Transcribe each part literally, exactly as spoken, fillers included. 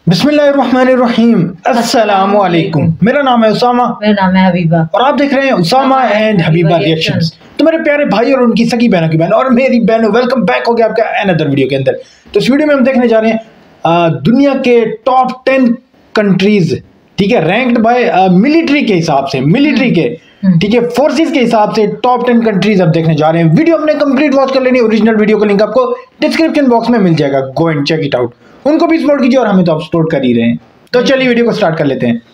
बिस्मिल्लाहिर्रहमानिर्रहीम, अस्सलामु अलैकुम। मेरा नाम है उसामा, मेरा नाम है हबीबा और आप देख रहे हैं उसामा एंड हबीबा रिएक्शंस। तो मेरे प्यारे भाई और उनकी सगी बहनों की बहन और मेरी बहनों, वेलकम बैक हो गया आपका अनदर वीडियो के अंदर। तो इस वीडियो में हम देखने जा रहे हैं आ, दुनिया के टॉप टेन कंट्रीज, ठीक है, रैंक्ड बाय मिलिट्री के हिसाब से, मिलिट्री के, ठीक है, फोर्सेस के हिसाब से टॉप टेन कंट्रीज अब देखने जा रहे हैं। वीडियो अपने कंप्लीट वॉच कर लेनी, ओरिजिनल वीडियो का लिंक आपको डिस्क्रिप्शन बॉक्स में मिल जाएगा, go and check it out. उनको भी सपोर्ट कीजिए और हमें तो आप सपोर्ट कर ही रहे हैं। तो चलिए वीडियो को स्टार्ट कर लेते हैं।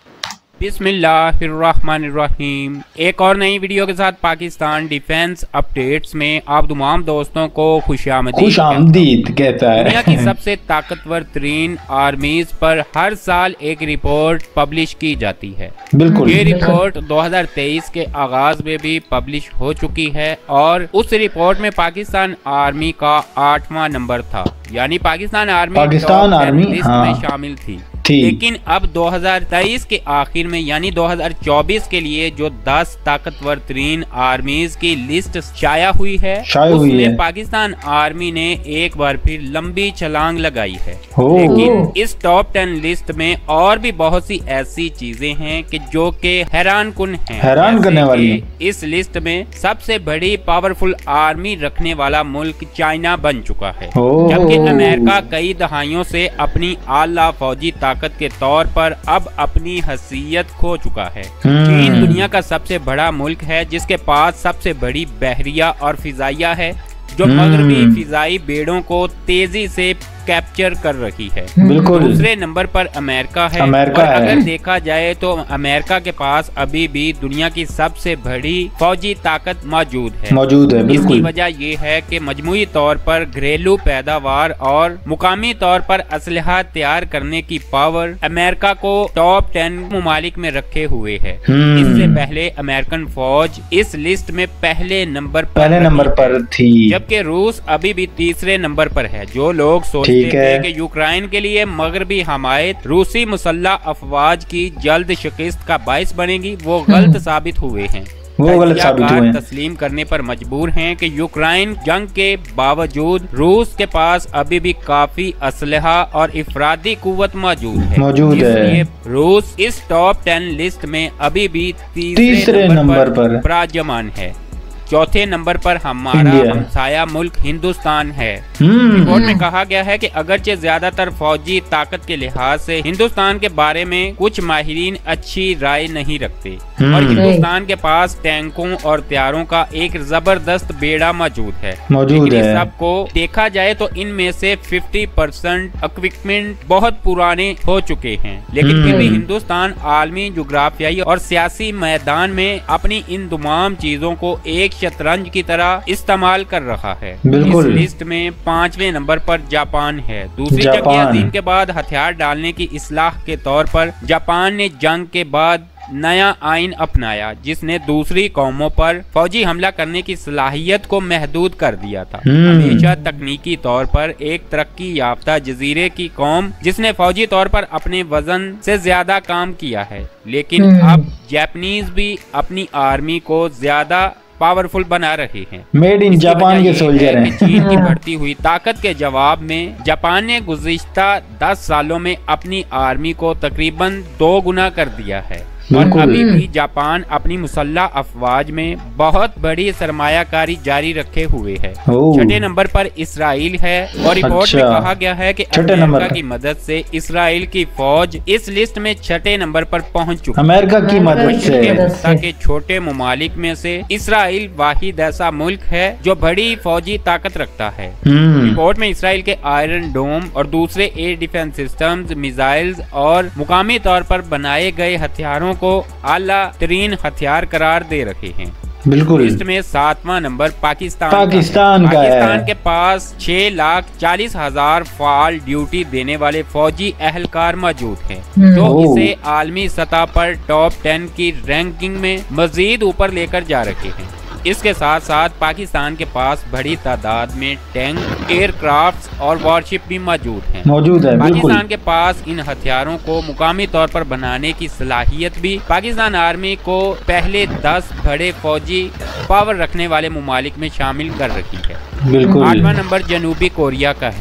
बिस्मिल्लाहिर्रहमानिर्रहीम। एक और नई वीडियो के साथ पाकिस्तान डिफेंस अपडेट्स में आप तमाम दोस्तों को खुशामदीद खुशामदीद कहता है। दुनिया की सबसे ताकतवर तरीन आर्मीज पर हर साल एक रिपोर्ट पब्लिश की जाती है। बिल्कुल, ये रिपोर्ट दो हज़ार तेईस के आगाज में भी पब्लिश हो चुकी है और उस रिपोर्ट में पाकिस्तान आर्मी का आठवां नंबर था, यानी Pakistan army Pakistan army list हाँ। में शामिल थी। लेकिन अब दो हज़ार तेईस के आखिर में यानी दो हज़ार चौबीस के लिए जो दस ताकतवर तरीन आर्मीज की लिस्ट शाया हुई है, उसमें पाकिस्तान आर्मी ने एक बार फिर लंबी छलांग लगाई है। लेकिन इस टॉप टेन लिस्ट में और भी बहुत सी ऐसी चीजें हैं कि जो कि हैरान कुन हैं। हैरान करने वाली। इस लिस्ट में सबसे बड़ी पावरफुल आर्मी रखने वाला मुल्क चाइना बन चुका है, जबकि अमेरिका कई दहाइयों से अपनी आला फौजी ताकत के तौर पर अब अपनी हैसियत खो चुका है। चीन दुनिया का सबसे बड़ा मुल्क है जिसके पास सबसे बड़ी बहरिया और फिजाइया है, जो मगरबी फिजाई बेड़ों को तेजी से कैप्चर कर रही है। बिल्कुल। दूसरे नंबर पर अमेरिका है। अमेरिका और है। अगर देखा जाए तो अमेरिका के पास अभी भी दुनिया की सबसे बड़ी फौजी ताकत मौजूद है मौजूद है बिल्कुल। इसकी वजह ये है कि मजमूई तौर पर घरेलू पैदावार और मुकामी तौर पर असलहा तैयार करने की पावर अमेरिका को टॉप टेन ममालिक में रखे हुए है। इससे पहले अमेरिकन फौज इस लिस्ट में पहले नंबर पर पहले नंबर पर थी, जबकि रूस अभी भी तीसरे नंबर पर है। जो लोग सोचते थे कि यूक्रेन के लिए मगरबी हमायत रूसी मुसल्ला अफवाज की जल्द शिकस्त का बाइस बनेगी, वो गलत साबित हुए हैं। वो गलत साबित हुए हैं। तस्लीम करने पर मजबूर हैं कि यूक्रेन जंग के बावजूद रूस के पास अभी भी काफी असलहा और इफरादी कुव्वत मौजूद है मौजूद है। रूस इस टॉप टेन लिस्ट में अभी भी तीसरे, तीसरे नंबर पर विराजमान है। चौथे नंबर पर हमारा हमसाया मुल्क हिंदुस्तान है। रिपोर्ट में कहा गया है कि अगरचे ज्यादातर फौजी ताकत के लिहाज से हिंदुस्तान के बारे में कुछ माहिरीन अच्छी राय नहीं रखते और हिंदुस्तान के पास टैंकों और तैयारों का एक जबरदस्त बेड़ा मौजूद है। मौजूद है। सबको देखा जाए तो इनमें से पचास परसेंट इक्विपमेंट बहुत पुराने हो चुके हैं, लेकिन फिर भी हिंदुस्तान आलमी जुग्राफियाई और सियासी मैदान में अपनी इन तमाम चीजों को एक शतरंज की तरह इस्तेमाल कर रहा है। इस लिस्ट में पांचवें नंबर पर जापान है। दूसरी जंग अजीम के बाद हथियार डालने की इस्लाह के तौर पर जापान ने जंग के बाद नया आइन अपनाया, जिसने दूसरी कौमों पर फौजी हमला करने की सलाहियत को महदूद कर दिया था। हमेशा तकनीकी तौर पर एक तरक्की याफ्ता जजीरे की कौम जिसने फौजी तौर पर अपने वजन से ज्यादा काम किया है, लेकिन अब जापानीज भी अपनी आर्मी को ज्यादा पावरफुल बना रहे हैं। मेड इन जापान के सोल्जर हैं। चीन की बढ़ती हुई ताकत के जवाब में जापान ने गुज़िश्ता दस सालों में अपनी आर्मी को तकरीबन दो गुना कर दिया है और अभी भी जापान अपनी मुसल्ला अफवाज में बहुत बड़ी सरमायाकारी जारी रखे हुए है। छठे नंबर पर इसराइल है और रिपोर्ट अच्छा। में कहा गया है कि अमेरिका की मदद से इसराइल की फौज इस लिस्ट में छठे नंबर पर पहुंच चुकी है। अमेरिका की मदद से के छोटे ममालिक में से इसराइल वाहिद ऐसा मुल्क है जो बड़ी फौजी ताकत रखता है। रिपोर्ट में इसराइल के आयरन डोम और दूसरे एयर डिफेंस सिस्टम्स, मिसाइल्स और मुकामी तौर पर बनाए गए हथियारों को आला तरीन हथियार करार दे रखे हैं। बिल्कुल। लिस्ट में सातवां नंबर पाकिस्तान पाकिस्तान का है। पाकिस्तान के पास छह लाख चालीस हजार फाल ड्यूटी देने वाले फौजी अहलकार मौजूद हैं, जो इसे आलमी सतह पर टॉप टेन की रैंकिंग में मजीद ऊपर लेकर जा रहे हैं। इसके साथ साथ पाकिस्तान के पास बड़ी तादाद में टैंक, एयरक्राफ्ट और वॉरशिप भी मौजूद हैं। मौजूद है। पाकिस्तान के पास इन हथियारों को मुकामी तौर पर बनाने की सलाहियत भी पाकिस्तान आर्मी को पहले दस बड़े फौजी पावर रखने वाले ममालिक में शामिल कर रखी है। बिल्कुल। आठवां नंबर जनूबी कोरिया का है।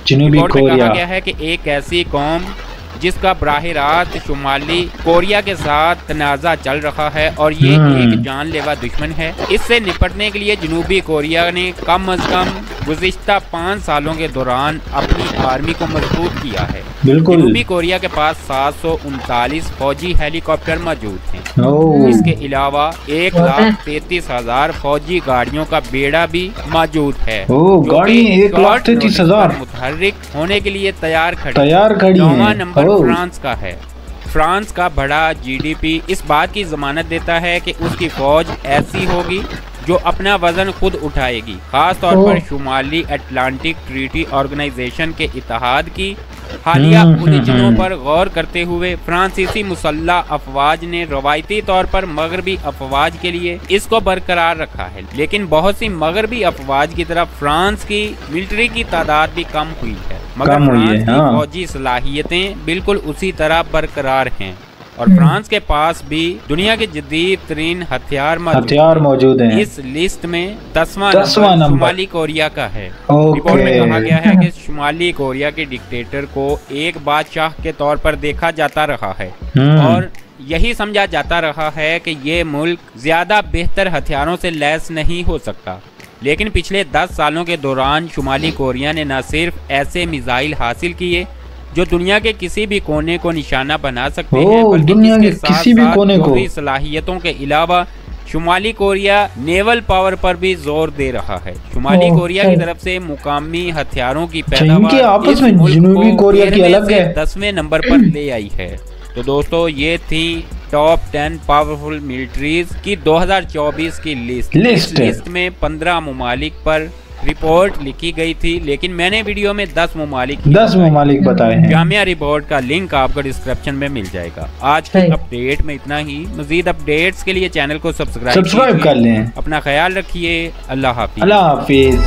जनूबी रिपोर्ट में कोरिया कहा गया है कि एक ऐसी कौम जिसका बराह रास्त शुमाली कोरिया के साथ तनाज़ा चल रहा है और ये एक जानलेवा दुश्मन है। इससे निपटने के लिए जनूबी कोरिया ने कम अज कम गुज़िश्ता पाँच सालों के दौरान अपनी आर्मी को मजबूत किया है। बिल्कुल। जनूबी कोरिया के पास सात सौ उनतालीस फौजी हेलीकॉप्टर मौजूद हैं। ओह। इसके अलावा एक लाख तैतीस हजार फौजी गाड़ियों का बेड़ा भी मौजूद है। ओह, गाड़ी एक लाख तैतीस हजार मुतहर्रिक होने के लिए तैयार खड़ी तैयार खड़ी नौवां है। नंबर ओह। फ्रांस का है। फ्रांस का बड़ा जीडीपी इस बात की जमानत देता है कि उसकी फौज ऐसी होगी जो अपना वजन खुद उठाएगी। खास तौर पर शुमाली अटलांटिक ट्रीटी ऑर्गेनाइजेशन के इत्तेहाद की हालिया उलझनों पर गौर करते हुए फ्रांसीसी मुसल्लह अफवाज ने रवायती तौर पर मगरबी अफवाज के लिए इसको बरकरार रखा है, लेकिन बहुत सी मगरबी अफवाज की तरफ फ्रांस की मिलिट्री की तादाद भी कम हुई है, मगर फ्रांस की हाँ। फौजी सलाहियतें बिल्कुल उसी तरह बरकरार हैं और फ्रांस के पास भी दुनिया के जदीद तरीन हथियार हथियार मौजूद हैं। इस लिस्ट में दसवां दसवां नंबर नंबर शुमाली कोरिया का है। ओके। रिपोर्ट में कहा गया है कि शुमाली कोरिया के डिक्टेटर को एक बादशाह के तौर पर देखा जाता रहा है और यही समझा जाता रहा है कि ये मुल्क ज्यादा बेहतर हथियारों से लैस नहीं हो सकता। लेकिन पिछले दस सालों के दौरान शुमाली कोरिया ने न सिर्फ ऐसे मिसाइल हासिल किए जो दुनिया के किसी भी कोने को निशाना बना सकते हैं, बल्कि दुनिया के इसके किसी भी साथ-साथ कोने को जोहरी सलाहियतों के अलावा शुमाली कोरिया नेवल पावर पर भी जोर दे रहा है। शुमाली कोरिया की तरफ से मुकामी हथियारों की पैदावार आपस में जनूबी कोरिया की अलग है, दसवें नंबर पर ले आई है। तो दोस्तों ये थी टॉप टेन पावरफुल मिलिट्रीज की दो हज़ार चौबीस की लिस्ट। लिस्ट, लिस्ट में पंद्रह ममालिक पर रिपोर्ट लिखी गई थी, लेकिन मैंने वीडियो में दस ममालिक दस ममालिक बताए हैं। जामिया रिपोर्ट का लिंक आपको डिस्क्रिप्शन में मिल जाएगा। आज की अपडेट में इतना ही। मजीद अपडेट्स के लिए चैनल को सब्सक्राइब सब्सक्राइब कर लें। अपना ख्याल रखिए। अल्लाह हाफिज। अल्लाह हाफिज।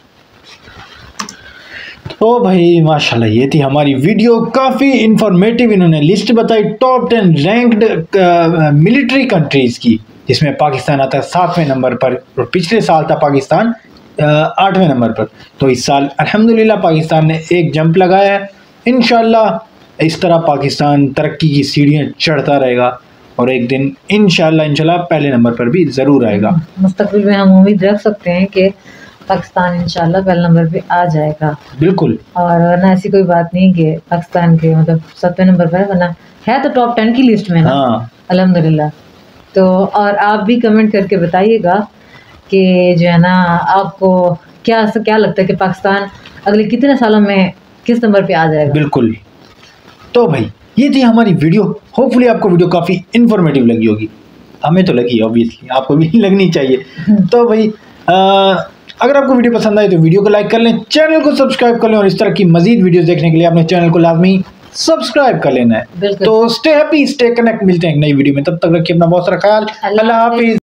तो भाई माशाल्लाह ये थी हमारी वीडियो, काफ़ी इंफॉर्मेटिव इन्होंने लिस्ट बताई top ten ranked military countries की, जिसमें पाकिस्तान आता है सातवें नंबर पर और पिछले साल था पाकिस्तान आठवें नंबर पर। तो इस साल अल्हम्दुलिल्लाह पाकिस्तान ने एक जंप लगाया है। इंशाल्लाह इस तरह पाकिस्तान तरक्की की सीढ़ियाँ चढ़ता रहेगा और एक दिन इंशाल्लाह इंशाल्लाह पहले नंबर पर भी ज़रूर आएगा। मुस्तकबिल में हम उम्मीद रख सकते हैं कि पाकिस्तान इंशाल्लाह पहले नंबर पे आ जाएगा। बिल्कुल। और वरना ऐसी कोई बात नहीं कि पाकिस्तान के मतलब सातवें नंबर पर है, वरना है तो टॉप टेन की लिस्ट में ना। हाँ। अल्हम्दुलिल्लाह। तो और आप भी कमेंट करके बताइएगा कि जो है ना आपको क्या क्या लगता है कि पाकिस्तान अगले कितने सालों में किस नंबर पे आ जाएगा। बिल्कुल। तो भाई ये थी हमारी वीडियो। होपफुली आपको वीडियो काफ़ी इन्फॉर्मेटिव लगी होगी, हमें तो लगी ऑब्वियसली, आपको भी लगनी चाहिए। तो भाई आ, अगर आपको वीडियो पसंद आए तो वीडियो को लाइक कर लें, चैनल को सब्सक्राइब कर लें और इस तरह की मजीद वीडियोस देखने के लिए अपने चैनल को लाजमी सब्सक्राइब कर लेना है। तो स्टे हैप्पी, स्टे कनेक्ट। मिलते हैं एक नई वीडियो में, तब तक रखिए अपना बहुत सारा ख्याल। अल्लाह हाफिज।